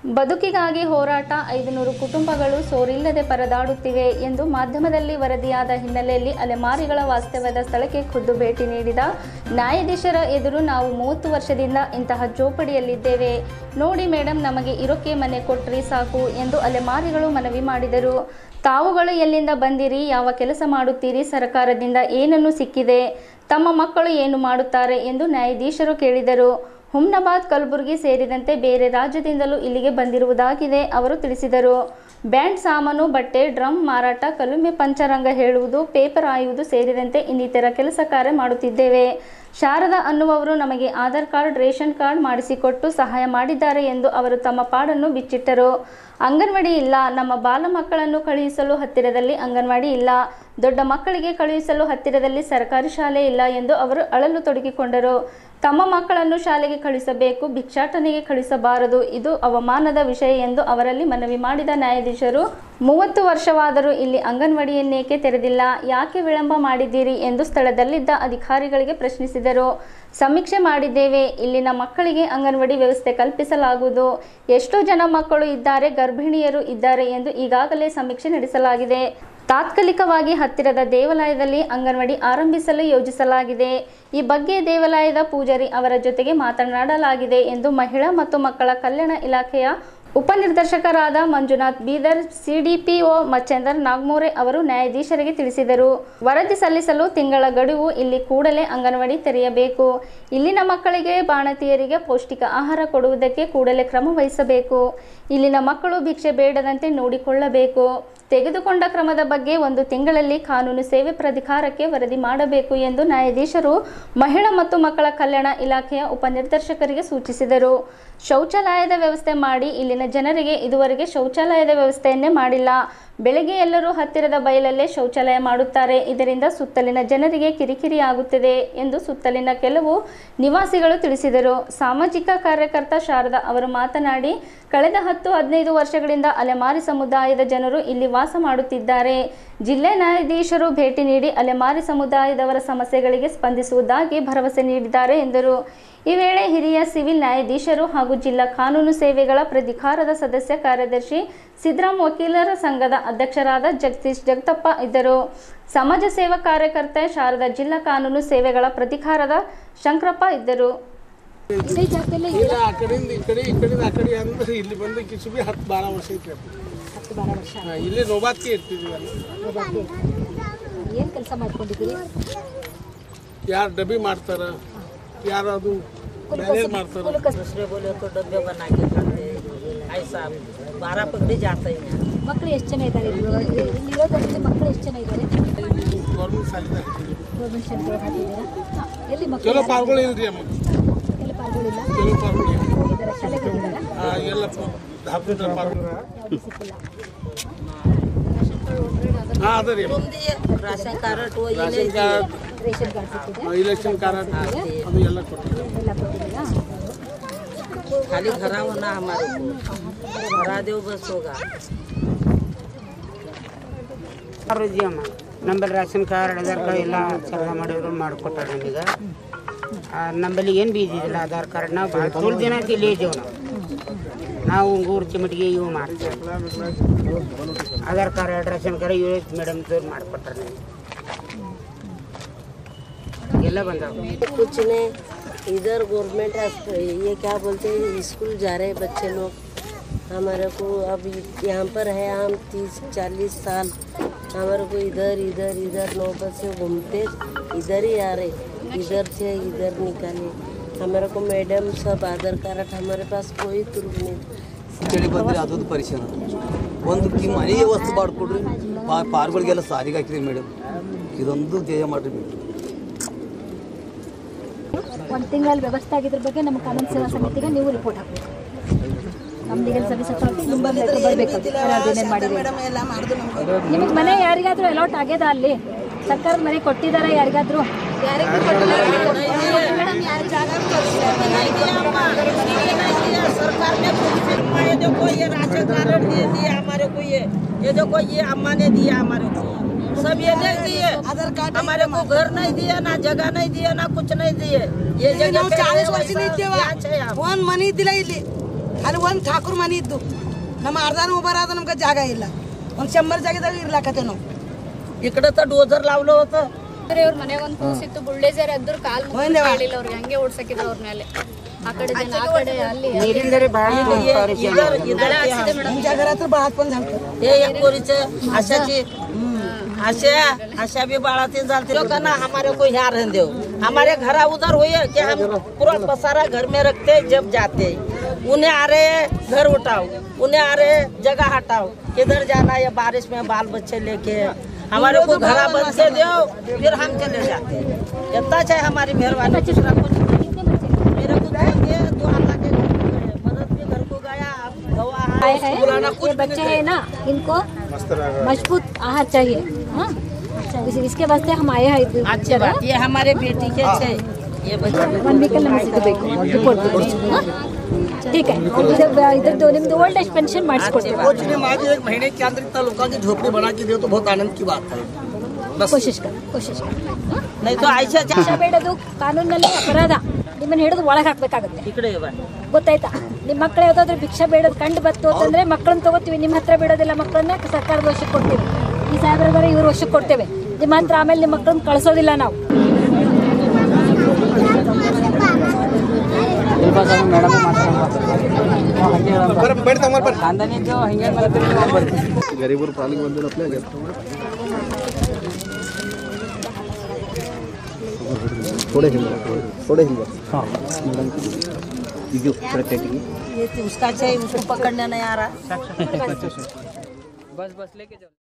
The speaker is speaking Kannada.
ಬದುಕಿಗಾಗಿ ಹೋರಾಟ 500 ಕುಟುಂಬಗಳು ಸೋರಿಲ್ಲದೆ ಪರದಾಡುತ್ತಿವೆ ಎಂದು ಮಾಧ್ಯಮದಲ್ಲಿ ವರದಿಯಾದ ಹಿನ್ನೆಲೆಯಲ್ಲಿ ಅಲೆಮಾರಿಗಳ ವಾಸ್ತವ್ಯದ ಸ್ಥಳಕ್ಕೆ ಖುದ್ದು ಭೇಟಿ ನೀಡಿದ ನ್ಯಾಯಾಧೀಶರ ಎದುರು ನಾವು 30 ವರ್ಷದಿಂದ ಇಂತಹ ಜೋಪಡಿಯಲ್ಲಿದ್ದೇವೆ, ನೋಡಿ ಮೇಡಮ್, ನಮಗೆ ಇರೋಕೆ ಮನೆ ಕೊಟ್ರಿ ಸಾಕು ಎಂದು ಅಲೆಮಾರಿಗಳು ಮನವಿ ಮಾಡಿದರು. ತಾವುಗಳು ಎಲ್ಲಿಂದ ಬಂದಿರಿ, ಯಾವ ಕೆಲಸ ಮಾಡುತ್ತೀರಿ, ಸರ್ಕಾರದಿಂದ ಏನನ್ನು ಸಿಕ್ಕಿದೆ, ತಮ್ಮ ಮಕ್ಕಳು ಏನು ಮಾಡುತ್ತಾರೆ ಎಂದು ನ್ಯಾಯಾಧೀಶರು ಕೇಳಿದರು. ಹುಮ್ನಾಬಾದ್, ಕಲಬುರಗಿ ಸೇರಿದಂತೆ ಬೇರೆ ರಾಜ್ಯದಿಂದಲೂ ಇಲ್ಲಿಗೆ ಬಂದಿರುವುದಾಗಿದೆ ಅವರು ತಿಳಿಸಿದರು. ಬ್ಯಾಂಡ್ ಸಾಮಾನು, ಬಟ್ಟೆ, ಡ್ರಮ್ ಮಾರಾಟ, ಕಲುಮೆ ಪಂಚರಂಗ ಹೇಳುವುದು, ಪೇಪರ್ ಆಯುವುದು ಸೇರಿದಂತೆ ಇನ್ನಿತರ ಕೆಲಸ ಕಾರ್ಯ ಮಾಡುತ್ತಿದ್ದೇವೆ. ಶಾರದಾ ಅನ್ನುವವರು ನಮಗೆ ಆಧಾರ್ ಕಾರ್ಡ್, ರೇಷನ್ ಕಾರ್ಡ್ ಮಾಡಿಸಿಕೊಟ್ಟು ಸಹಾಯ ಮಾಡಿದ್ದಾರೆ ಎಂದು ಅವರು ತಮ್ಮ ಪಾಡನ್ನು ಬಿಚ್ಚಿಟ್ಟರು. ಅಂಗನವಾಡಿ ಇಲ್ಲ, ನಮ್ಮ ಬಾಲ ಮಕ್ಕಳನ್ನು ಕಳುಹಿಸಲು ಹತ್ತಿರದಲ್ಲಿ ಅಂಗನವಾಡಿ ಇಲ್ಲ, ದೊಡ್ಡ ಮಕ್ಕಳಿಗೆ ಕಳುಹಿಸಲು ಹತ್ತಿರದಲ್ಲಿ ಸರ್ಕಾರಿ ಶಾಲೆ ಇಲ್ಲ ಎಂದು ಅವರು ಅಳಲು ತೊಡಗಿಕೊಂಡರು. ತಮ್ಮ ಮಕ್ಕಳನ್ನು ಶಾಲೆಗೆ ಕಳುಹಿಸಬೇಕು, ಭಿಕ್ಷಾಟನೆಗೆ ಕಳುಹಿಸಬಾರದು, ಇದು ಅವಮಾನದ ವಿಷಯ ಎಂದು ಅವರಲ್ಲಿ ಮನವಿ ಮಾಡಿದ ನ್ಯಾಯಾಧೀಶರು 30 ವರ್ಷವಾದರೂ ಇಲ್ಲಿ ಅಂಗನವಾಡಿಯನ್ನೇಕೆ ತೆರೆದಿಲ್ಲ, ಯಾಕೆ ವಿಳಂಬ ಮಾಡಿದ್ದೀರಿ ಎಂದು ಸ್ಥಳದಲ್ಲಿದ್ದ ಅಧಿಕಾರಿಗಳಿಗೆ ಪ್ರಶ್ನಿಸಿದರು. ಸಮೀಕ್ಷೆ ಮಾಡಿದ್ದೇವೆ, ಇಲ್ಲಿನ ಮಕ್ಕಳಿಗೆ ಅಂಗನವಾಡಿ ವ್ಯವಸ್ಥೆ ಕಲ್ಪಿಸಲಾಗುವುದು, ಎಷ್ಟೋ ಜನ ಮಕ್ಕಳು ಇದ್ದಾರೆ, ಗರ್ಭಿಣಿಯರು ಇದ್ದಾರೆ ಎಂದು ಈಗಾಗಲೇ ಸಮೀಕ್ಷೆ ನಡೆಸಲಾಗಿದೆ. ತಾತ್ಕಾಲಿಕವಾಗಿ ಹತ್ತಿರದ ದೇವಾಲಯದಲ್ಲಿ ಅಂಗನವಾಡಿ ಆರಂಭಿಸಲು ಯೋಜಿಸಲಾಗಿದೆ. ಈ ಬಗ್ಗೆ ದೇವಾಲಯದ ಪೂಜಾರಿ ಅವರ ಜೊತೆಗೆ ಮಾತನಾಡಲಾಗಿದೆ ಎಂದು ಮಹಿಳಾ ಮತ್ತು ಮಕ್ಕಳ ಕಲ್ಯಾಣ ಇಲಾಖೆಯ ಉಪನಿರ್ದೇಶಕರಾದ ಮಂಜುನಾಥ್ ಬೀದರ್, ಸಿಡಿಪಿಒ ಮಚ್ಚಂದರ್ ನಾಗಮೋರೆ ಅವರು ನ್ಯಾಯಾಧೀಶರಿಗೆ ತಿಳಿಸಿದರು. ವರದಿ ಸಲ್ಲಿಸಲು ತಿಂಗಳ ಗಡುವು, ಇಲ್ಲಿ ಕೂಡಲೇ ಅಂಗನವಾಡಿ ತೆರೆಯಬೇಕು, ಇಲ್ಲಿನ ಮಕ್ಕಳಿಗೆ ಬಾಣತಿಯರಿಗೆ ಪೌಷ್ಟಿಕ ಆಹಾರ ಕೊಡುವುದಕ್ಕೆ ಕೂಡಲೇ ಕ್ರಮ ವಹಿಸಬೇಕು, ಇಲ್ಲಿನ ಮಕ್ಕಳು ಭಿಕ್ಷೆ ಬೇಡದಂತೆ ನೋಡಿಕೊಳ್ಳಬೇಕು, ತೆಗೆದುಕೊಂಡ ಕ್ರಮದ ಬಗ್ಗೆ 1 ತಿಂಗಳಲ್ಲಿ ಕಾನೂನು ಸೇವೆ ಪ್ರಾಧಿಕಾರಕ್ಕೆ ವರದಿ ಮಾಡಬೇಕು ಎಂದು ನ್ಯಾಯಾಧೀಶರು ಮಹಿಳಾ ಮತ್ತು ಮಕ್ಕಳ ಕಲ್ಯಾಣ ಇಲಾಖೆಯ ಉಪನಿರ್ದೇಶಕರಿಗೆ ಸೂಚಿಸಿದರು. ಶೌಚಾಲಯದ ವ್ಯವಸ್ಥೆ ಮಾಡಿ, ಇಲ್ಲಿನ ಜನರಿಗೆ ಇದುವರೆಗೆ ಶೌಚಾಲಯದ ವ್ಯವಸ್ಥೆಯನ್ನೇ ಮಾಡಿಲ್ಲ. ಬೆಳಗ್ಗೆ ಎಲ್ಲರೂ ಹತ್ತಿರದ ಬಯಲಲ್ಲೇ ಶೌಚಾಲಯ ಮಾಡುತ್ತಾರೆ, ಇದರಿಂದ ಸುತ್ತಲಿನ ಜನರಿಗೆ ಕಿರಿಕಿರಿ ಆಗುತ್ತದೆ ಎಂದು ಸುತ್ತಲಿನ ಕೆಲವು ನಿವಾಸಿಗಳು ತಿಳಿಸಿದರು. ಸಾಮಾಜಿಕ ಕಾರ್ಯಕರ್ತ ಶಾರದಾ ಅವರು ಮಾತನಾಡಿ, ಕಳೆದ 10-15 ವರ್ಷಗಳಿಂದ ಅಲೆಮಾರಿ ಸಮುದಾಯದ ಜನರು ಇಲ್ಲಿ ವಾಸ ಮಾಡುತ್ತಿದ್ದಾರೆ. ಜಿಲ್ಲಾ ನ್ಯಾಯಾಧೀಶರು ಭೇಟಿ ನೀಡಿ ಅಲೆಮಾರಿ ಸಮುದಾಯದವರ ಸಮಸ್ಯೆಗಳಿಗೆ ಸ್ಪಂದಿಸುವುದಾಗಿ ಭರವಸೆ ನೀಡಿದ್ದಾರೆ ಎಂದರು. ಈ ವೇಳೆ ಹಿರಿಯ ಸಿವಿಲ್ ನ್ಯಾಯಾಧೀಶರು ಹಾಗೂ ಜಿಲ್ಲಾ ಕಾನೂನು ಸೇವೆಗಳ ಪ್ರಾಧಿಕಾರದ ಸದಸ್ಯ ಕಾರ್ಯದರ್ಶಿ ಸಿದ್ದರಾಮ್, ವಕೀಲರ ಸಂಘದ ಅಧ್ಯಕ್ಷರಾದ ಜಗದೀಶ್ ಜಗತಪ್ಪ ಇದ್ದರು. ಸಮಾಜ ಸೇವಾ ಕಾರ್ಯಕರ್ತ ಶಾರದಾ, ಜಿಲ್ಲಾ ಕಾನೂನು ಸೇವೆಗಳ ಪ್ರಾಧಿಕಾರದ ಶಂಕರಪ್ಪ ಇದ್ದರು. ಇಲ್ಲಿ ರೋಬಾತ್ಗೆ ಇರ್ತಿದ್ವಿ. ಏನು ಕೆಲಸ ಮಾಡ್ಕೊಂಡಿದ್ದೀರಿ? ಯಾರು ಡಬ್ಬಿ ಮಾಡ್ತಾರ, ಯಾರು ಅದು मैनेज ಮಾಡ್ತಾರೆ. दूसरे बोले तो डब्बे बना के खाते ऐसा 12 पकड़ी जाते हैं. ಮಕ್ಕಳು ಎಷ್ಟು ಜನ ಇದ್ದಾರೆ? ಇಲ್ಲಿರೋದ್ರಲ್ಲಿ ಮಕ್ಕಳು ಎಷ್ಟು ಜನ ಇದ್ದಾರೆ? ಗೌರ್ಮೆಂಟ್ ಶಾಲೆ ಗೌರ್ಮೆಂಟ್ ಶಾಲೆಗೆ ಹಾಕಿದ್ದೀರಾ? ಎಲ್ಲಿ ಮಕ್ಕಳು? ಕೆಲವು ಪಾರ್ಗಳು ಇಲ್ರಿ ಅಮ್ಮ, ಕೆಲವು ಪಾರ್ಗಳಿಲ್ಲ, ಕೆಲವು ಪಾರ್ಗಳು ಹೋಗಿದ್ದಾರೆ, ಶಾಲೆಗೆ ಹೋಗಿದ್ದಾರಾ? ಎಲ್ಲ ಧಾರ್ಮಿಕ ಪಾರ್ಗಳು ಯಾವುದು ಸಿಕ್ಕಿಲ್ಲ. ಅದ ರೀ ration card ration card, ration card ಸಿಕ್ಕಿದೆ, ಇಲೆಕ್ಷನ್ ಕಾರ್ಡ್ ಅದು ಎಲ್ಲ ಕೊಡ್ತೀವಿ. ಎಲ್ಲ ಕೊಟ್ಟಿದ್ದೀರಾ? खाली घरा होना हमारे को भरा दो बस होगा. ನಮ್ಮಲ್ಲಿ ರೇಷನ್ ಕಾರ್ಡ್, ಆಧಾರ್ ಕಾರ್ಡ್ ಎಲ್ಲ ಸರಳ ಮಾಡಿದ್ರು ಮಾಡಿಕೊಟ್ಟಾರೆ ನಮೀಗ. ನಮ್ಮಲ್ಲಿ ಏನು ಬಿ ಇದ್ದಿದ್ದಿಲ್ಲ ಆಧಾರ್ ಕಾರ್ಡ್. ನಾವು ಭಾಳ ತೋಲ್ ದಿನ ಇಲ್ಲಿ ಇದ್ದೇವೆ. ನಾವು ಊರು ಚಿಮಟಿಗೆ ಇವು ಮಾಡ್ತೀವಿ. ಆಧಾರ್ ಕಾರ್ಡ್, ರೇಷನ್ ಕಾರ್ಡ್ ಇವು ಮೇಡಮ್ದವ್ರು ಮಾಡಿಕೊಟ್ಟಾರೆ ನಮಗೆ. ಎಲ್ಲ ಬಂದವು. कुछ नहीं, इधर गवर्नमेंट ये क्या बोलते हैं, स्कूल जा रहे बच्चे लोग. हमारे को अब यहाँ पर है हम 30-40 साल, हमारे को इधर इधर इधर नौबत से घूमते इधर ही आ रहे, इधर से इधर निकाले. हमारे को मैडम सब आधार कार्ड, हमारे पास कोई प्रूफ नहीं. ಬಂದರೆ ಅದೊಂದು ಪರಿಚಯ. ಒಂದು ಮನೆಗೆ ವಸ್ತು ಮಾಡಿಕೊಡ್ರಿ, ಪಾರ್ಗಳಿಗೆಲ್ಲ ಸಾರಿಗೆ ಹಾಕಿರಿ ಮೇಡಮ್, ಇದೊಂದು ಧ್ಯೇಯ ಮಾಡಿರಿ ಮೇಡಮ್. 1 ತಿಂಗಳಲ್ಲಿ ವ್ಯವಸ್ಥೆ ಆಗಿದ್ರ ಬಗ್ಗೆ ನಮ್ಮ ಕಾನೂನು ಸೇವಾ ಸಮಿತಿಗೆ ನೀವು ರಿಪೋರ್ಟ್ ಹಾಕಬೇಕು. ನಮ್ದಿಗೆ ಸರ್ವಿಸ್ ಅಥಾರಿಟಿ ನಿಮ್ಮ ಬರಬೇಕು. ನಿಮಗೆ ಮನೆ ಯಾರಿಗಾದ್ರೂ ಅಲಾಟ್ ಆಗ್ಯದ? ಅಲ್ಲಿ ಸರ್ಕಾರದ ಮನೆ ಕೊಟ್ಟಿದ್ದಾರೆ ಯಾರಿಗಾದ್ರೂ? सरकार ने ये देखो ये राशन कार्ड दिया हमारे को, ये देखो ये अम्मा ने दिया हमारे को, सब ये नहीं दिए. हमारे को घर नहीं दिया, ना जगह नहीं दिया, ना कुछ नहीं दिए. ये जगह 40 ವರ್ಷ ಇದ್ದೇವೆ, ಒಂದು ಮನೆ ಇದ್ದಿಲ್ಲ ಇಲ್ಲಿ. ಅಲ್ಲಿ ಒಂದು ಠಾಕೂರ್ ಮನೆ ಇದ್ದು ನಮ್ಮ ಅರ್ಧಾನ ಉಬಾರಾದ ನಮ್ಗೆ ಜಾಗ ಇಲ್ಲ ಒಂದು 100 ಜಾಗದಾಗ ಇರ್ಲಾಕತ್ತೆ ನಾವು इकडे तर डोजर लावलं होतं ಅವ್ರ ಮನೆಗೆ ಒಂದು ಕೂಸಿತ್ತು ಬುಲ್ಡೇಜರ್ ಎದ್ರು ಕಾಲ್ ಮುಟ್ಟಿಲ್ಲ ಅವ್ರಿಗೆ ಹಂಗೆ ಓಡ್ಸಕಿದ್ರು ಅವ್ರ ಮೇಲೆ ಆ ಕಡೆ ಜನ ಆ ಕಡೆ ಅಲ್ಲಿ ನೀರಿಂದರೆ ಭಾಳ तुमच्या घरात बाळात पण झालं हे एक पोरीचे आशाची आशा भी बाळातीन झालती लोकांना हमारे को यहाँ रहने दो हमारे घर उधर हुई है कि हम पूरा पसारा घर में रखते जब जाते उन्हें आ रहे घर उठाओ उन्हें आ रहे जगह हटाओ किधर जाना या बारिश में बाल बच्चे लेके हमारे को घर बन के दो फिर हम चले जाते इतना चाहे हमारी मेहरबानी दूसरा कुछ मेरे को दो अल्लाह के घर को गए मदद के घर को गया अब गवाह आए हैं ये बच्चे हैं ना इनको मजबूत आहार चाहिए हाँ इसके वास्ते हम आए हैं अच्छी बात ये हमारे बेटी के छे ये बच्चे ठीक है इधर दो निम्न ओल्ड एज पेंशन ಮಾಡಿಸ್ಕೊಡ್ತೀವಿ माझी 1 महीने के अंदर इतना लोगों की झोपड़ी बना के दे तो बहुत आनंद की बात है कोशिश कर नहीं तो ऐसा ಭಿಕ್ಷೆ ಬೇಡೋದು ಕಾನೂನಿನಲ್ಲಿ ಅಪರಾಧ ನಿಮ್ಮನ್ನ ಹಿಡಿದು ಒಳಗೆ ಹಾಕ್ಬೇಕಾಗುತ್ತೆ इकडे ये बाय ಗೊತ್ತಾಯ್ತಾ ನಿಮ್ಮ ಮಕ್ಕಳು ಯಾವ್ದಾದ್ರು ಭಿಕ್ಷೆ ಬೇಡೋದು ಕಂಡು ಬತ್ತು ಅಂತಂದ್ರೆ ಮಕ್ಕಳನ್ನ ತಗೋತೀವಿ ನಿಮ್ಮ ಹತ್ರ ಬಿಡೋದಿಲ್ಲ ಮಕ್ಕಳನ್ನ ಸರ್ಕಾರದ ವಶಕ್ಕೆ ಕೊಡ್ತೀವಿ ಈ ಸಾಹೇಬ್ರ ಇವ್ರ ವಶಕ್ಕೆ ಕೊಡ್ತೇವೆ ನಿಮ್ಮ ಹತ್ರ ಆಮೇಲೆ ನಿಮ್ಮ ಮಕ್ಕಳನ್ನ ಕಳಿಸೋದಿಲ್ಲ ನಾವು ಗರೀಬರು ಪಾಲಿಗೆ ಬಂದಿರಪ್ಲೇ थोड़े हिंदू हाँ उसका चाहिए उसको पकड़ने नहीं आ रहा बस लेके जाओ।